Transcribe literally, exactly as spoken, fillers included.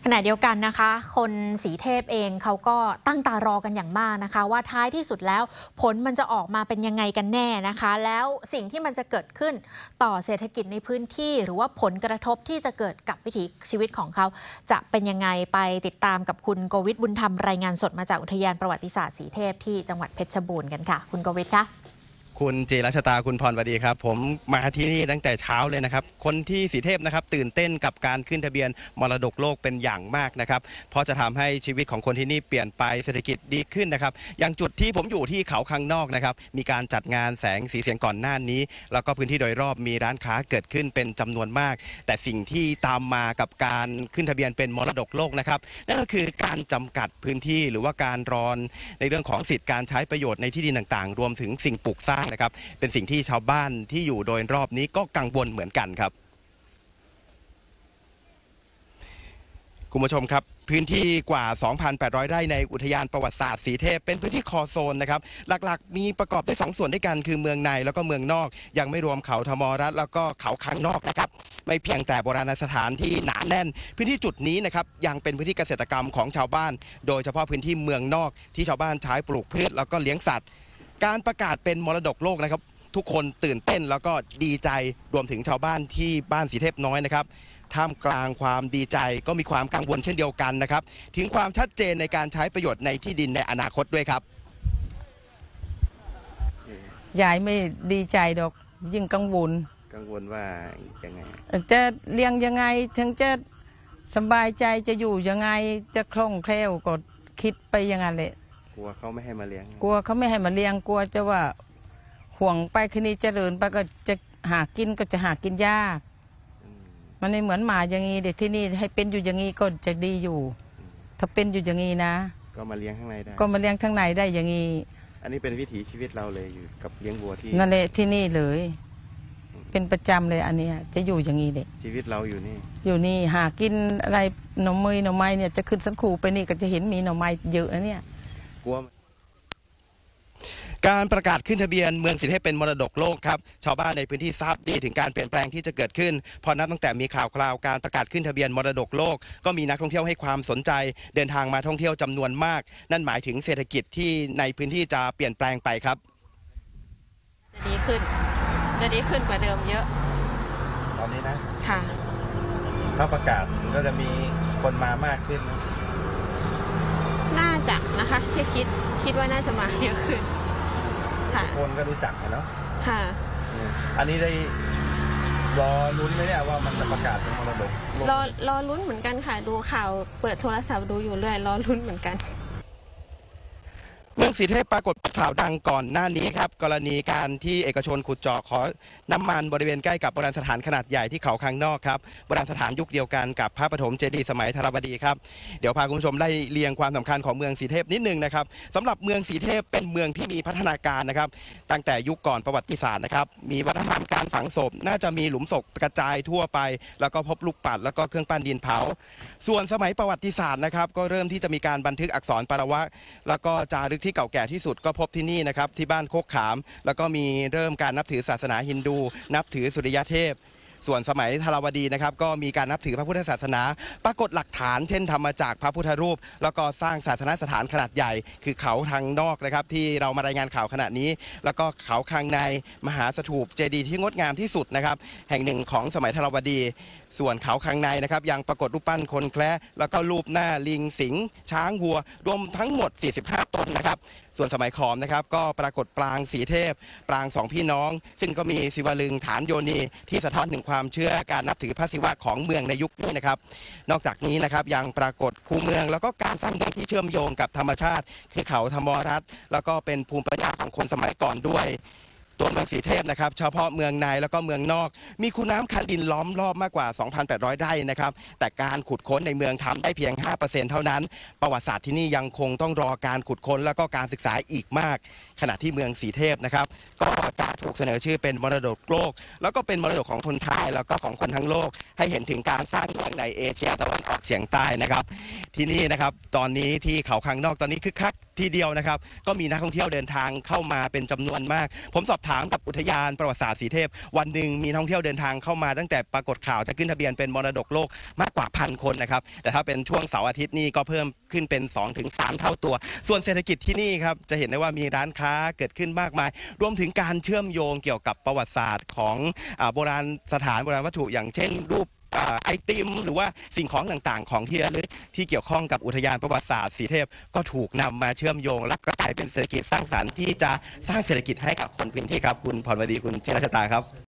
ขณะเดียวกันนะคะคนสีเทพเองเขาก็ตั้งตารอกันอย่างมากนะคะว่าท้ายที่สุดแล้วผลมันจะออกมาเป็นยังไงกันแน่นะคะแล้วสิ่งที่มันจะเกิดขึ้นต่อเศรษฐกิจในพื้นที่หรือว่าผลกระทบที่จะเกิดกับวิถีชีวิตของเขาจะเป็นยังไงไปติดตามกับคุณโกวิทบุญธรรมรายงานสดมาจากอุทยานประวัติศาสตร์สีเทพที่จังหวัดเพชรบูรณ์กันค่ะคุณโกวิทคะคุณเจรัชตาคุณพรวดีครับผมมาที่นี่ตั้งแต่เช้าเลยนะครับคนที่สีเทพนะครับตื่นเต้นกับการขึ้นทะเบียนมรดกโลกเป็นอย่างมากนะครับเพราะจะทำให้ชีวิตของคนที่นี่เปลี่ยนไปเศรษฐกิจดีขึ้นนะครับอย่างจุดที่ผมอยู่ที่เขาข้างนอกนะครับมีการจัดงานแสงสีเสียงก่อนหน้านี้แล้วก็พื้นที่โดยรอบมีร้านค้าเกิดขึ้นเป็นจำนวนมากแต่สิ่งที่ตามมากับการขึ้นทะเบียนเป็นมรดกโลกนะครับนั่นก็คือการจำกัดพื้นที่หรือว่าการรอนในเรื่องของสิทธิการใช้ประโยชน์ในที่ดินต่างๆรวมถึงสิ่งปลูกสร้างนะครับเป็นสิ่งที่ชาวบ้านที่อยู่โดยรอบนี้ก็กังวลเหมือนกันครับคุณผู้ชมครับพื้นที่กว่า สองพันแปดร้อย ไร่ในอุทยานประวัติศาสตร์สีเทพเป็นพื้นที่คอโซนนะครับหลักๆมีประกอบด้วยสองส่วนด้วยกันคือเมืองในแล้วก็เมืองนอกยังไม่รวมเขาธมรัตน์แล้วก็เขาข้างนอกนะครับไม่เพียงแต่โบราณสถานที่หนาแน่นพื้นที่จุดนี้นะครับยังเป็นพื้นที่เกษตรกรรมของชาวบ้านโดยเฉพาะพื้นที่เมืองนอกที่ชาวบ้านใช้ปลูกพืชแล้วก็เลี้ยงสัตว์การประกาศเป็นมรดกโลกนะครับทุกคนตื่นเต้นแล้วก็ดีใจรวมถึงชาวบ้านที่บ้านสีเทพน้อยนะครับท่ามกลางความดีใจก็มีความกังวลเช่นเดียวกันนะครับถึงความชัดเจนในการใช้ประโยชน์ในที่ดินในอนาคตด้วยครับยายไม่ดีใจดอกยิ่งกังวลกังวลว่ายังไงจะเลี้ยงยังไงถึงจะสบายใจจะอยู่ยังไงจะคล่องแคล่วก็คิดไปอย่างนั้นแหละกลัวเขาไม่ให้มาเลี้ยงกลัวเขาไม่ให้มาเลี้ยงกลัวจะว่าห่วงไปคืนนี้เจริญไปก็จะหากินก็จะหากินยากมันไม่เหมือนหมาอย่างนี้เด็กที่นี่ให้เป็นอยู่อย่างนี้ก็จะดีอยู่ถ้าเป็นอยู่อย่างนี้นะก็มาเลี้ยงข้างในได้ก็มาเลี้ยงข้างในได้อย่างนี้อันนี้เป็นวิถีชีวิตเราเลยอยู่กับเลี้ยงวัวที่นั่นแหละที่นี่เลยเป็นประจำเลยอันนี้จะอยู่อย่างนี้เด็กชีวิตเราอยู่นี่อยู่นี่หากินอะไรหน่อไม้หน่อไม้เนี่ยจะขึ้นสันคูไปนี่ก็จะเห็นมีหน่อไม้เยอะนะเนี่ยกลัวการประกาศขึ้นทะเบียนเมืองสีเทพเป็นมรดกโลกครับชาวบ้านในพื้นที่ทราบดีถึงการเปลี่ยนแปลงที่จะเกิดขึ้นพอนับตั้งแต่มีข่าวคราวการประกาศขึ้นทะเบียนมรดกโลกก็มีนักท่องเที่ยวให้ความสนใจเดินทางมาท่องเที่ยวจำนวนมากนั่นหมายถึงเศรษฐกิจที่ในพื้นที่จะเปลี่ยนแปลงไปครับจะดีขึ้นจะดีขึ้นกว่าเดิมเยอะตอนนี้นะค่ะถ้าประกาศก็จะมีคนมามากขึ้นน่าจะนะคะที่คิดคิดว่าน่าจะมาเยอะขึ้นคนก็รู้จักเนาะค่ะอันนี้ได้รอลุ้นไหมเนี่ยว่ามันจะประกาศเป็นมรดกรอรอลุ้นเหมือนกันค่ะดูข่าวเปิดโทรศัพท์ดูอยู่เรื่อยรอลุ้นเหมือนกันเมืองสีเทพปรากฏข่าวดังก่อนหน้านี้ครับกรณีการที่เอกชนขุดเจาะขอน้ำมันบริเวณใกล้กับโบราณสถานขนาดใหญ่ที่เขาข้างนอกครับโบราณสถานยุคเดียวกันกับพระปฐมเจดีย์สมัยธรบดีครับเดี๋ยวพาคุณผู้ชมไล่เรียงความสำคัญของเมืองสีเทพนิดนึงนะครับสำหรับเมืองสีเทพเป็นเมืองที่มีพัฒนาการนะครับตั้งแต่ยุคก่อนประวัติศาสตร์นะครับมีวัฒนธรรมการฝังศพน่าจะมีหลุมศพกระจายทั่วไปแล้วก็พบลูกปัดแล้วก็เครื่องปั้นดินเผาส่วนสมัยประวัติศาสตร์นะครับก็เริ่มที่จะมีการบันทึกอักษรปารวะแล้วก็จารึกที่เก่าแก่ที่สุดก็พบที่นี่นะครับที่บ้านโคกขามแล้วก็มีเริ่มการนับถือศาสนาฮินดูนับถือสุริยเทพส่วนสมัยธรวดีนะครับก็มีการนับถือพระพุทธศาสนาปรากฏหลักฐานเช่นทำมาจากพระพุทธรูปแล้วก็สร้างศาสนสถานขนาดใหญ่คือเขาทางนอกนะครับที่เรามารายงานข่าวขณะนี้แล้วก็เขาข้างในมหาสถูปเจดีย์ที่งดงามที่สุดนะครับแห่งหนึ่งของสมัยธรวดีส่วนเขาข้างในนะครับยังปรากฏรูปปั้นคนแคระแล้วก็รูปหน้าลิงสิงช้างวัวรวมทั้งหมดสี่สิบห้าตนนะครับส่วนสมัยขอมนะครับก็ปรากฏปรางสีเทพปรางสองพี่น้องซึ่งก็มีศิวลึงฐานโยนีที่สะท้อนถึงความเชื่อการนับถือพระศิวะของเมืองในยุคนี้นะครับนอกจากนี้นะครับยังปรากฏคูเมืองแล้วก็การสร้างเมืองที่เชื่อมโยงกับธรรมชาติคือเขาธรรมรัตน์แล้วก็เป็นภูมิปัญญาของคนสมัยก่อนด้วยตัวเมืองสีเทพนะครับเฉพาะเมืองในแล้วก็เมืองนอกมีคูน้ำคันดินล้อมรอบมากกว่า สองพันแปดร้อย ไร่นะครับแต่การขุดค้นในเมืองทำได้เพียง ห้าเปอร์เซ็นต์ เท่านั้นประวัติศาสตร์ที่นี่ยังคงต้องรอการขุดค้นแล้วก็การศึกษาอีกมากขณะที่เมืองสีเทพนะครับก็จะถูกเสนอชื่อเป็นมรดกโลกแล้วก็เป็นมรดกของคนไทยแล้วก็ของคนทั้งโลกให้เห็นถึงการสร้างเมืองในเอเชียตะวันออกเฉียงใต้นะครับที่นี่นะครับตอนนี้ที่เขาคังนอกตอนนี้คึกคักทีเดียวนะครับก็มีนักท่องเที่ยวเดินทางเข้ามาเป็นจำนวนมากผมสอบถามกับอุทยานประวัติศาสตร์สีเทพวันหนึ่งมีนักท่องเที่ยวเดินทางเข้ามาตั้งแต่ปรากฏข่าวจะขึ้นทะเบียนเป็นมรดกโลกมากกว่าพันคนนะครับแต่ถ้าเป็นช่วงเสาร์อาทิตย์นี่ก็เพิ่มขึ้นเป็น สองถึงสาม เท่าตัวส่วนเศรษฐกิจที่นี่ครับจะเห็นได้ว่ามีร้านค้าเกิดขึ้นมากมายรวมถึงการเชื่อมโยงเกี่ยวกับประวัติศาสตร์ของโบราณสถานโบราณวัตถุอย่างเช่นรูปไอติมหรือว่าสิ่งของต่างๆของที่ระลึกที่เกี่ยวข้องกับอุทยานประวัติศาสตร์สีเทพก็ถูกนำมาเชื่อมโยงและกลายเป็นเศรษฐกิจสร้างสรรค์ที่จะสร้างเศรษฐกิจให้กับคนพื้นที่ครับคุณพรวดีคุณเชษฐชตาครับ